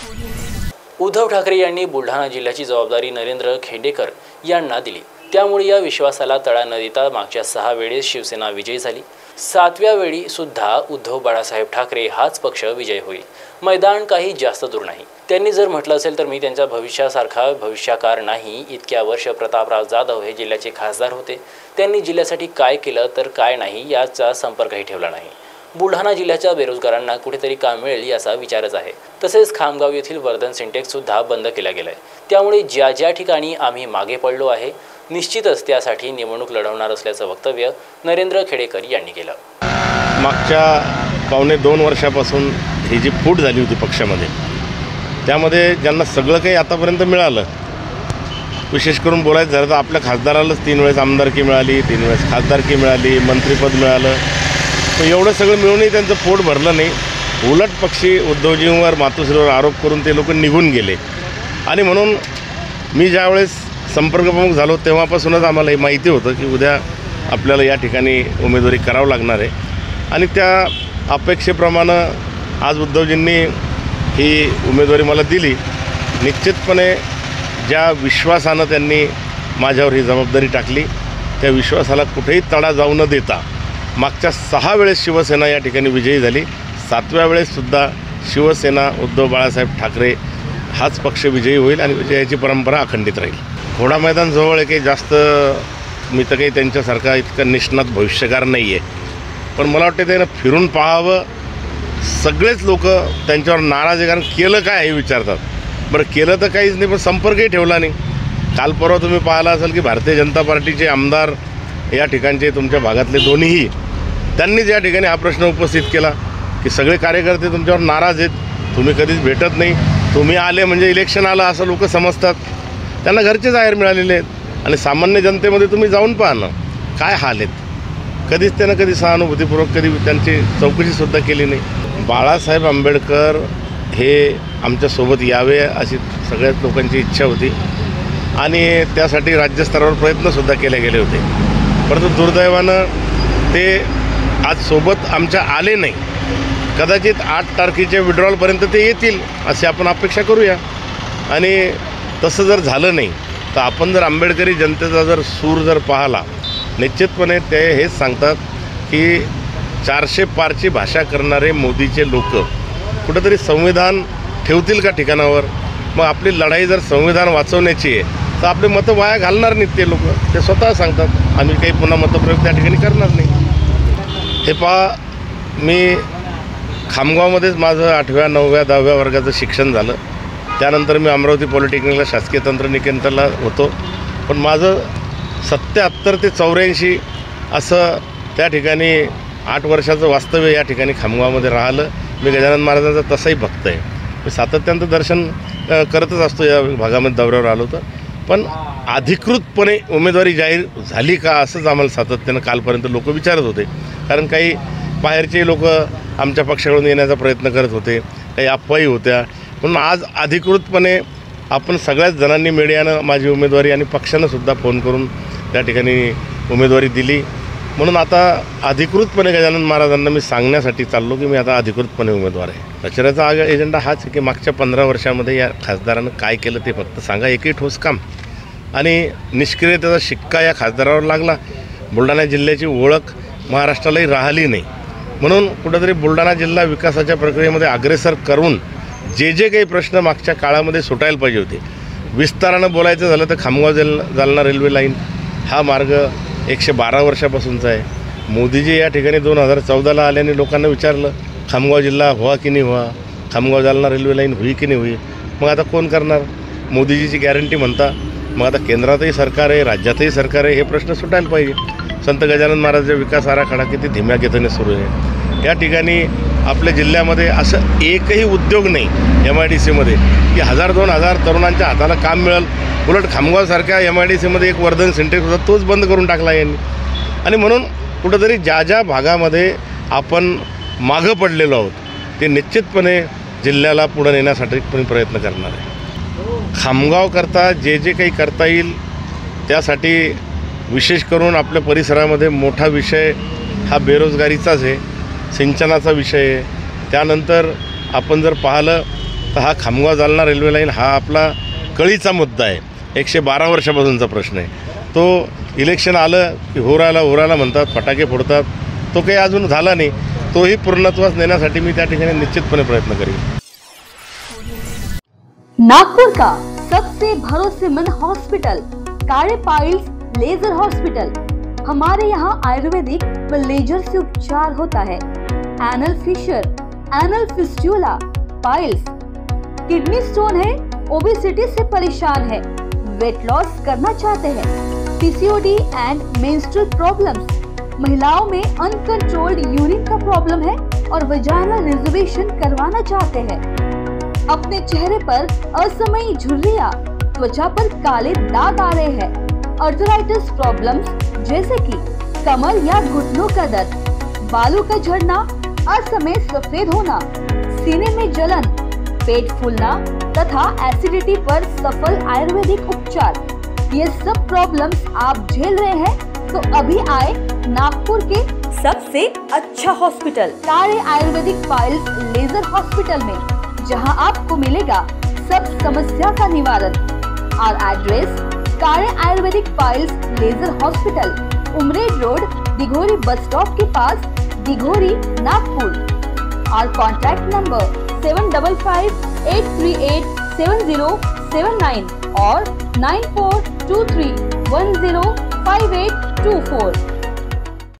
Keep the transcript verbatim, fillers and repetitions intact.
उद्धव ठाकरे यांनी बुलढाणा जिल्ह्याची जबाबदारी नरेंद्र खेडेकर यांना दिली, त्यामुळे या विश्वासाला तडा न देता मागच्या सहा वेळेस शिवसेना विजयी झाली। सातव्या वेळी सुद्धा उद्धव बाळासाहेब ठाकरे हाच पक्ष विजय होईल। मैदान काही जास्त दूर नाही। त्यांनी जर म्हटलं असेल तर मी त्यांच्या भविष्यासारखा भविष्यकार नाही। इतक्या वर्ष प्रतापराव जाधव हे जिल्ह्याचे खासदार होते, त्यांनी जिल्ह्यासाठी काय केलं तर काय नाही याचा संपर्कही ठेवला नाही। बुलढाणा जिल्ह्याच्या बेरोजगारांना कुठेतरी काम मिळेल याचा विचारच आहे। तसेच खामगाव येथील वर्धन सिंटेक्स सुद्धा बंद केला गेलाय, त्यामुळे ज्या ज्या ठिकाणी आम्ही मागे पडलो आहे निश्चितच त्यासाठी निवडणूक लढवणार असल्याचं वक्तव्य नरेंद्र खेडेकर यांनी केलं। मागच्या पावणे दोन वर्षापासून ही जी फूट झाली होती पक्षामध्ये, त्यामध्ये ज्यांना सगळं काही आतापर्यंत मिळालं, विशेष करून बोलायचं झालं तर आपल्या खासदारालाच तीन वेळेस आमदारकी मिळाली, तीन वेळेस खासदारकी मिळाली, मंत्रिपद मिळालं, पण एवढं सगळं मिळूनही त्यांचं पोट भरलं नाही। उलट पक्षी उद्धवजींवर मातोश्रीवर आरोप करून ते लोक निघून गेले। आणि म्हणून मी ज्यावेळेस संपर्क प्रमुख झालो तेव्हापासूनच आम्हाला हे माहिती होतं की उद्या आपल्याला या ठिकाणी उमेदवारी करावं लागणार आहे। आणि त्या अपेक्षेप्रमाणे आज उद्धवजींनी ही उमेदवारी मला दिली। निश्चितपणे ज्या विश्वासानं त्यांनी माझ्यावर ही जबाबदारी टाकली त्या विश्वासाला कुठेही तडा जाऊ न देता मागच्या सहा वेळेस शिवसेना या ठिकाणी विजयी झाली। सातव्या वेळेससुद्धा शिवसेना उद्धव बाळासाहेब ठाकरे हाच पक्ष विजयी होईल आणि विजयाची परंपरा अखंडित राहील। घोडा मैदान जवळ आहे, काही जास्त मी तर काही त्यांच्यासारखा इतकं निष्णात भविष्यकार नाही आहे, पण मला वाटतं त्यानं फिरून पाहावं। सगळेच लोक त्यांच्यावर नाराज आहे, कारण केलं काय हे विचारतात। बरं केलं तर काहीच नाही, पण संपर्कही ठेवला नाही। काल परवा तुम्ही पाहिला असाल की भारतीय जनता पार्टीचे आमदार या ठिकाणचे तुमच्या भागातले दोन्हीही त्यांनीच या ठिकाणी हा प्रश्न उपस्थित केला की सगळे कार्यकर्ते तुमच्यावर नाराज आहेत, तुम्ही कधीच भेटत नाही, तुम्ही आले म्हणजे इलेक्शन आलं असं लोक समजतात। त्यांना घरचे जाहीर मिळालेले आहेत आणि सामान्य जनतेमध्ये तुम्ही जाऊन पहा ना काय हाल आहेत। कधीच त्यानं कधी सहानुभूतीपूर्वक कधी त्यांची चौकशीसुद्धा केली नाही। बाळासाहेब आंबेडकर हे आमच्यासोबत यावे अशी सगळ्याच लोकांची इच्छा होती आणि त्यासाठी राज्यस्तरावर प्रयत्नसुद्धा केले गेले होते, परंतु दुर्दैवानं ते आज सोबत आमच्या आले नाही। कदाचित आठ तारखेच्या विड्रॉलपर्यंत ते येतील अशी आपण अपेक्षा करूया। आणि तसं जर झालं नाही तर आपण जर आंबेडकरी जनतेचा जर सूर जर पाहिला, निश्चितपणे ते हेच सांगतात की चारशे पारची भाषा करणारे मोदीचे लोक कुठंतरी संविधान ठेवतील का ठिकाणावर? मग आपली लढाई जर संविधान वाचवण्याची आहे तर आपले मतं वाया घालणार नाहीत ते लोक, ते स्वतः सांगतात आम्ही काही पुन्हा मतप्रयोग त्या ठिकाणी करणार नाही। हे पहा, मी खामगावमध्येच माझं आठव्या नवव्या दहाव्या वर्गाचं शिक्षण झालं, त्यानंतर मी अमरावती पॉलिटेक्निकला शासकीय तंत्रनिकेतनला होतो, पण माझं सत्याहत्तर ते चौऱ्याऐंशी असं त्या ठिकाणी आठ वर्षाचं वास्तव्य या ठिकाणी खामगावमध्ये राहिलं। मी गजानन महाराजांचा तसाही भक्त आहे, मी सातत्यानं दर्शन करतच असतो या भागामध्ये दौऱ्यावर आलो तर, पण अधिकृतपणे उमेदवारी जाहीर झाली का असंच आम्हाला सातत्यानं कालपर्यंत लोक विचारत होते। कारण काही बाहेरचे लोक आमच्या पक्षाकडून येण्याचा प्रयत्न करत होते, काही अफवाही होत्या, म्हणून आज अधिकृतपणे आपण सगळ्याच जणांनी मीडियानं माझी उमेदवारी आणि पक्षानंसुद्धा फोन करून त्या ठिकाणी उमेदवारी दिली। म्हणून आता अधिकृतपणे गजानन महाराजांना मी सांगण्यासाठी चाललो की मी आता अधिकृतपणे उमेदवार आहे। प्रचाराचा आग एजेंडा हाच आहे की मागच्या पंधरा वर्षामध्ये या खासदारानं काय केलं ते फक्त सांगा, एकही ठोस काम। आणि निष्क्रियतेचा शिक्का या खासदारावर लागला। बुलढाणा जिल्ह्याची ओळख महाराष्ट्रालाही राहिली नाही, म्हणून कुठंतरी बुलढाणा जिल्हा विकासाच्या प्रक्रियेमध्ये अग्रेसर करून जे जे काही प्रश्न मागच्या काळामध्ये सुटायला पाहिजे होते, विस्तारानं बोलायचं झालं तर खामगाव जाल जालना रेल्वे लाईन हा मार्ग एकशे बारा वर्षापासूनचा आहे। मोदीजी या ठिकाणी दोन हजार चौदाला आल्याने लोकांना विचारलं खामगाव जिल्हा व्हा की नाही व्हा, खामगाव जालना रेल्वे लाईन होई की नाही होई। मग आता कोण करणार? मोदीजीची गॅरंटी म्हणता, मग आता केंद्रातही सरकार आहे, राज्यातही सरकार आहे, हे प्रश्न सुटायला पाहिजे। संत गजानन महाराजांचा विकास आराखडा किती धीम्या गतीने सुरू आहे। या ठिकाणी आपल्या जिल्ह्यामध्ये असं एकही उद्योग नाही एम आय डी सीमध्ये की हजार दोन हजार तरुणांच्या हाताला काम मिळेल। उलट खामगावसारख्या एम आय डी सीमध्ये एक वर्धन सिंटेक्स होता, तोच बंद करून टाकला यांनी। आणि म्हणून कुठंतरी ज्या ज्या भागामध्ये आपण मागं पडलेलो आहोत ते निश्चितपणे जिल्ह्याला पुढे नेण्यासाठी पण प्रयत्न करणार आहे। खामगावकरता जे जे काही करता येईल त्यासाठी विशेष करून आपल्या परिसरामध्ये मोठा विषय हा बेरोजगारीचाच आहे, सिंचनाचा विषय आहे। त्यानंतर आपण जर पाहिलं तर हा खामगाव जालना रेल्वे लाईन हा आपला कळीचा मुद्दा आहे, एकशे बारा वर्षापासूनचा प्रश्न आहे. तो इलेक्शन आलं की हो राहिला हो राहिला म्हणतात, फटाके फोडतात, तो काही अजून झाला नाही. तोही पूर्णत्वास नेण्यासाठी मी त्या ठिकाणी निश्चितपणे प्रयत्न करेन. नागपुर का सबसे भरोसेमंद hospital Kale piles laser hospital. हमारे यहाँ आयुर्वेदिक व लेजर से उपचार होता है. Anal fissure, anal fistula, piles, kidney stone है, ओबेसिटी से परेशान है, वेट लॉस करना चाहते हैं, पीसीओडी एंड मेंस्ट्रुअल प्रॉब्लम्स, महिलाओं में अनकंट्रोल्ड यूरिन का प्रॉब्लम है और वजाइनल रिजर्वेशन करवाना चाहते हैं, अपने चेहरे पर असमयी झुर्रियां, त्वचा पर काले दाग आ रहे हैं, आर्थराइटिस प्रॉब्लम्स जैसे कि कमर या घुटनों का दर्द, बालों का झड़ना, असमय सफेद होना, सीने में जलन, पेट फूलना तथा एसिडिटी पर सफल आयुर्वेदिक उपचार, ये सब प्रॉब्लम्स आप झेल रहे हैं तो अभी आए नागपुर के सबसे अच्छा hospital Kale Ayurvedic piles laser hospital में, जहां आपको मिलेगा सब समस्या का निवारण. और address Kale Ayurvedic piles laser hospital, Umred road, Dighori bus stop के पास, दिघोरी, नागपुर. और contact number seven double five eight three eight seven zero seven nine और nine four two three one zero five eight two four.